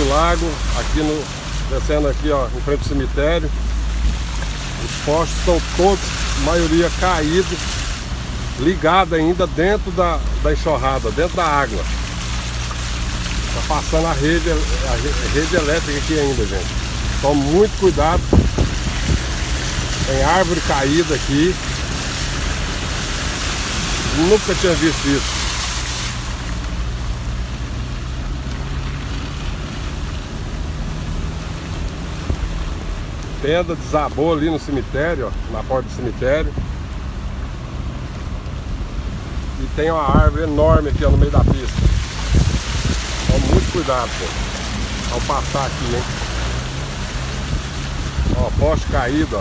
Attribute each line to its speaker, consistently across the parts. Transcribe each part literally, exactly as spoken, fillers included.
Speaker 1: do lago, aqui no, descendo aqui, ó, em frente ao cemitério. Os postes estão todos, a maioria caídos, ligados ainda dentro da, da enxurrada, dentro da água. Tá passando a rede, a rede elétrica aqui ainda, gente. Tome muito cuidado. Tem árvore caída aqui. Nunca tinha visto isso. Tenda desabou ali no cemitério, ó, na porta do cemitério. E tem uma árvore enorme aqui, ó, no meio da pista. Então, muito cuidado, pô, ao passar aqui, hein. Ó, poste caído, ó.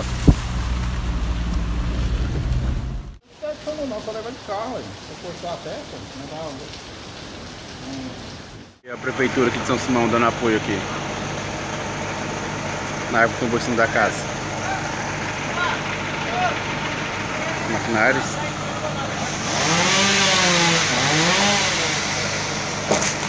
Speaker 2: Não, só levar de carro, aí. Se eu forçar a peça, não dá. Hum.
Speaker 3: E a prefeitura aqui de São Simão dando apoio aqui na árvore que tombou em cima da casa. Maquinários.